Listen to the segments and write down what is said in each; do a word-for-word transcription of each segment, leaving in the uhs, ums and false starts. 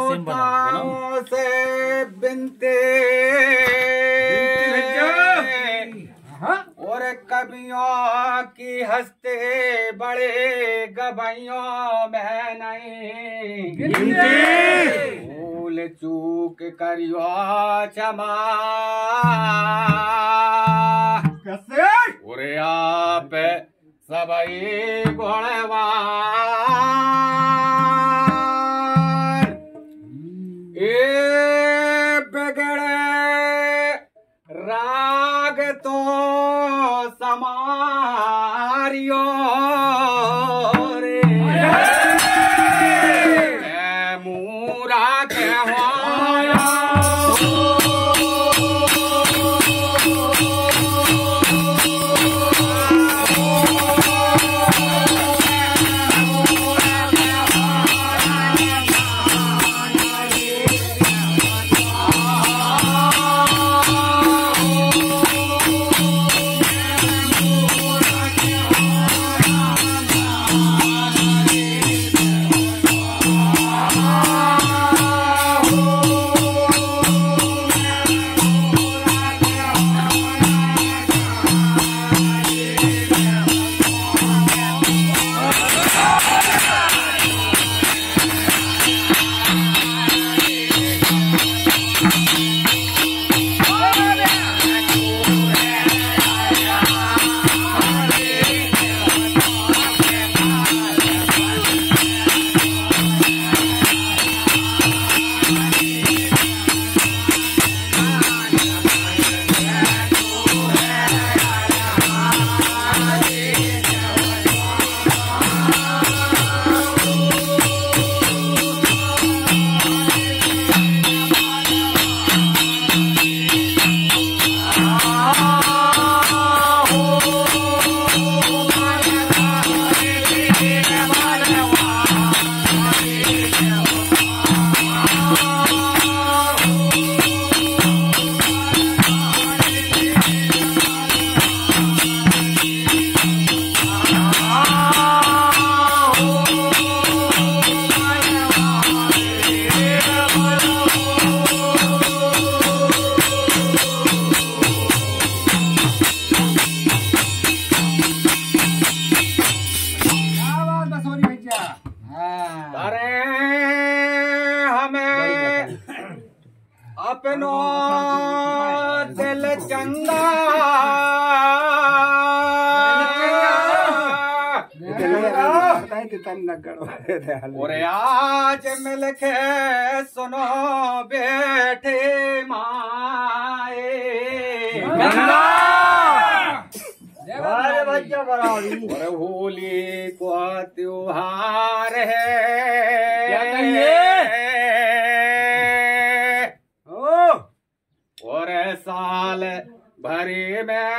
श्रोताओं से बिनती और कवियों की हस्ते बड़े गवैयों में नहीं भूल चूक करियो क्षमा और आप सबई गुणवान ए बिगड़े राग तो समारियो रे मूरा के अपनो दिल चंगा और आज मिलके सुनो बैठे माए और होली को त्योहार है और साल भरी में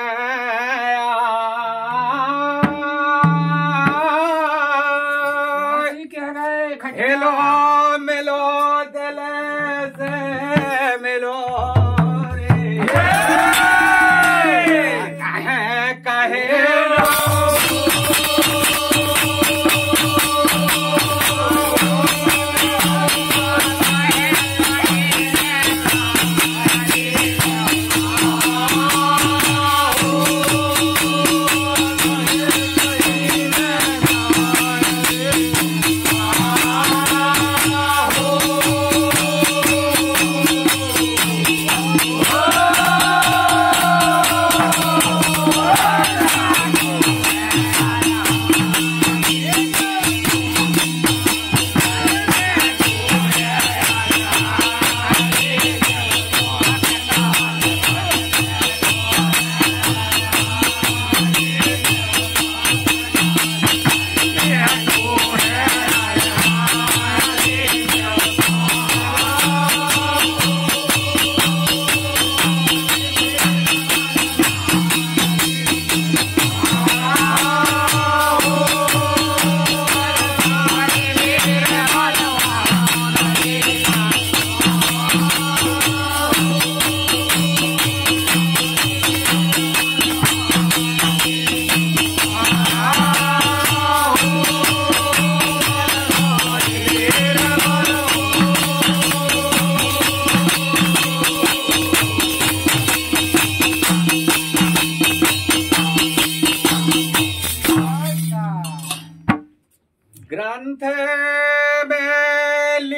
खेलो मिलो दिल से मिलो रे कहे कहे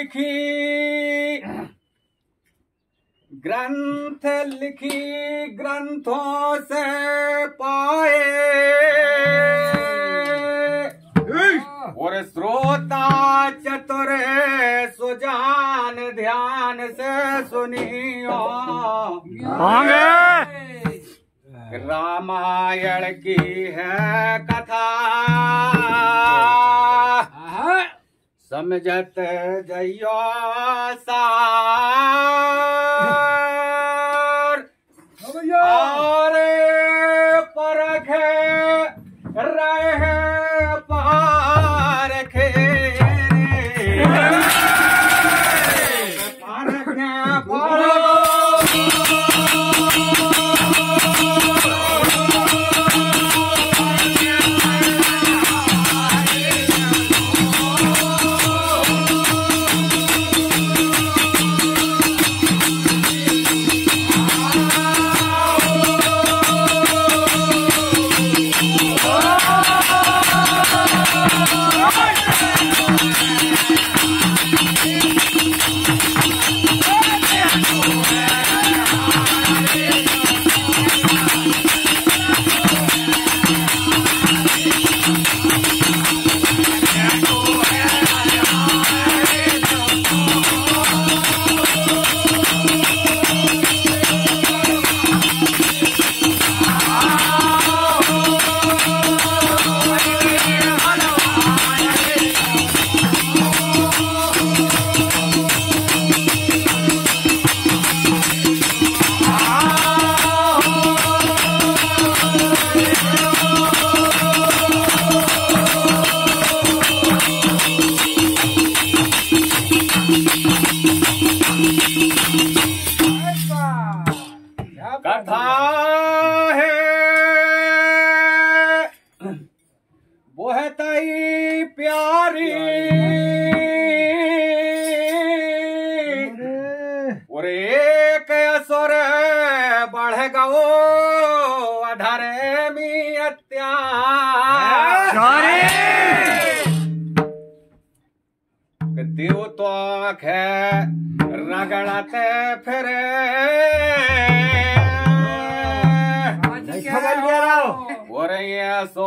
लिखी ग्रंथ लिखी ग्रंथों से पाए और श्रोता चतुर सुजान ध्यान से सुनियो रामायण की है कथा समझत जइयो सार और परख रहे पारखे कथा है बहुत ही प्यारी और एक असुर बढ़ गो अधर में अत्याचार देव तो है रगड़ते फिरे और ये सो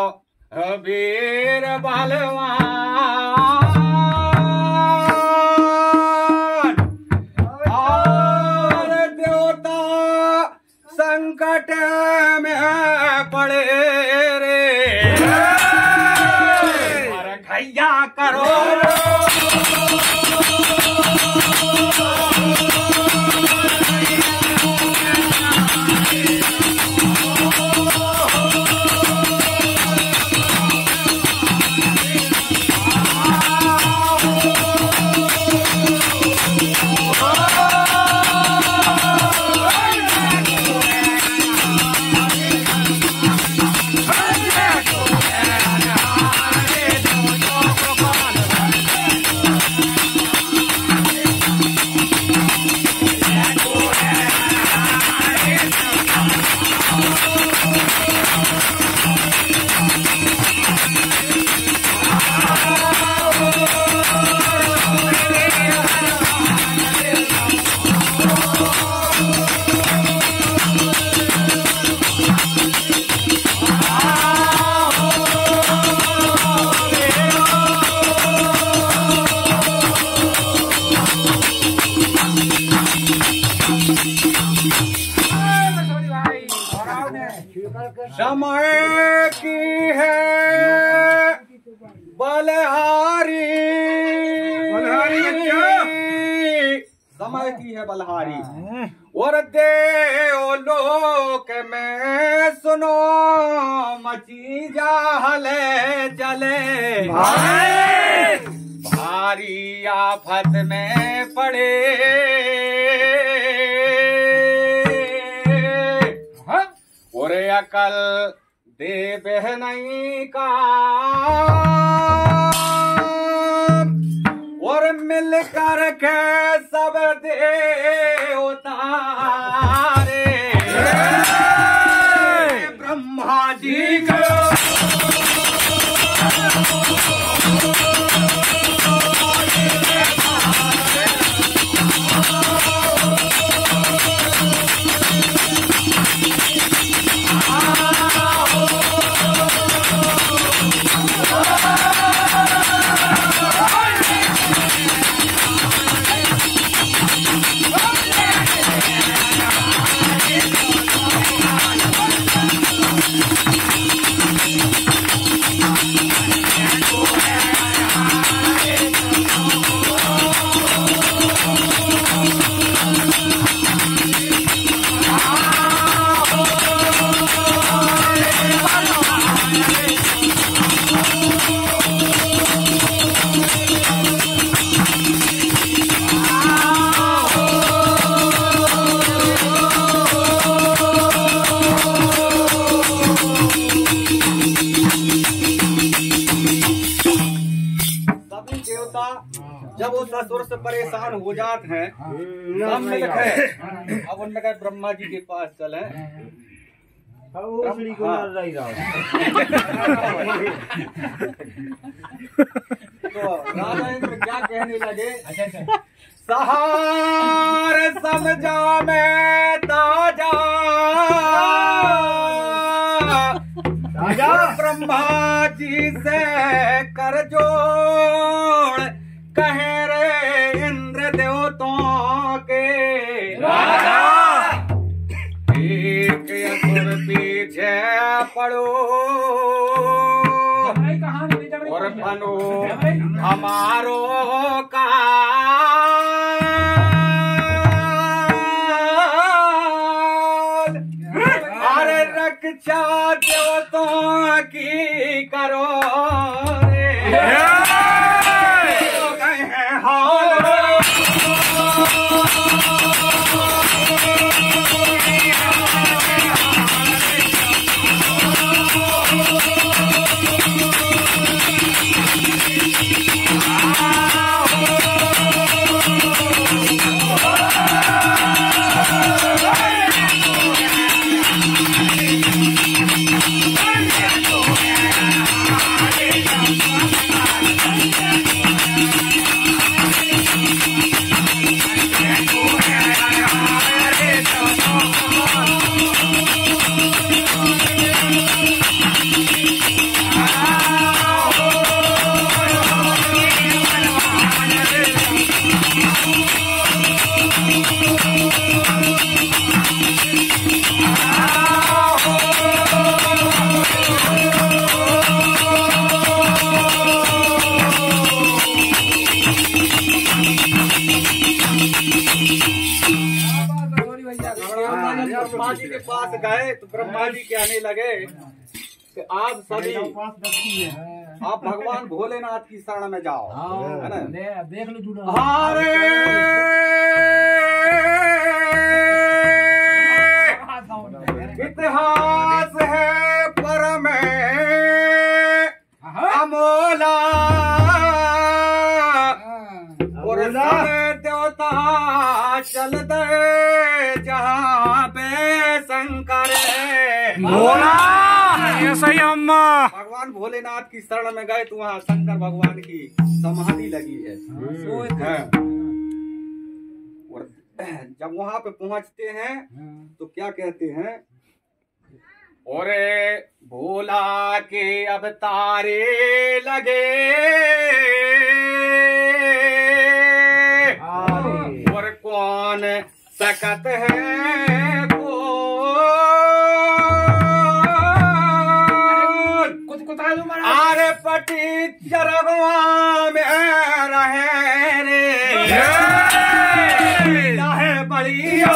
वीर बलवान और देवता संकट में पड़े रे और खैया करो समय की है बलहारी समय की है बलहारी और देव लोक में सुनो मची जाहले चले भारी आफत में पड़े और अकल दे बहनई का और मिल कर के सब दे उतारे ब्रह्मा जी को जब वो ससुर से परेशान हो जाते हैं सब मिल गए, अब उनने कहा ब्रह्मा जी के पास चले। को मार रही रहा तो राजा इंद्र क्या कहने लगे, सहार समझा में ताजा ब्रह्मा जी से कर जोड़, कहे रे इंद्र देवताओं के राजा, एक असुर पीछे पड़ो और बनो हमारो काल, अरे रक्षा देवताओं की करो रे, तो कहे हाल ब्रह्मा जी के पास गए तो ब्रह्मा जी कहने लगे कि आप सभी आप भगवान भोलेनाथ की शरण में जाओ, है ना, देख लो जुड़ा। हरे इतिहास है परम अमोला और देवता चल दे जहाँ पे शंकर भोला, ऐसा ही अम्मा भगवान भोलेनाथ की शरण में गए तो वहाँ शंकर भगवान की समाधि लगी है, है। और जब वहाँ पे पहुँचते हैं तो क्या कहते हैं, ओरे भोला के अब तारे लगे और कौन सकत है को कुछ कुछ आरे पटी चरगवा में रहे रे है बड़ियो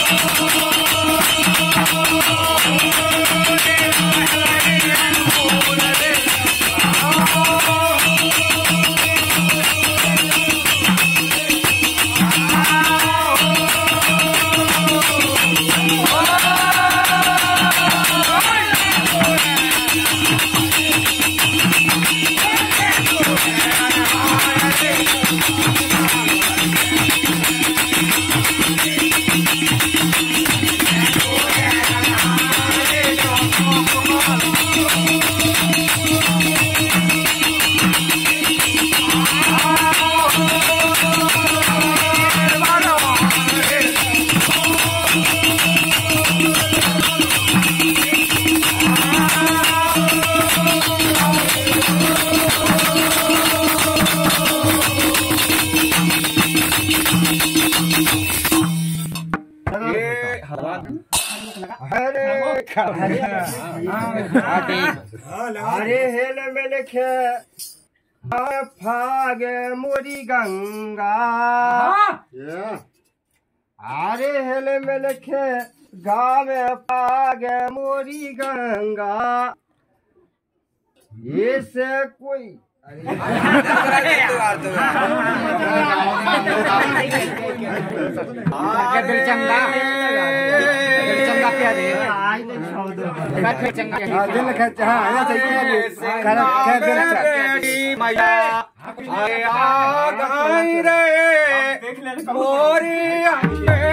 अरे हेल में लिखे फाग मोरी गंगा, अरे हेल में लिखे गाँव फाग मोरी गंगा, ये से कोई मोरी अम्बे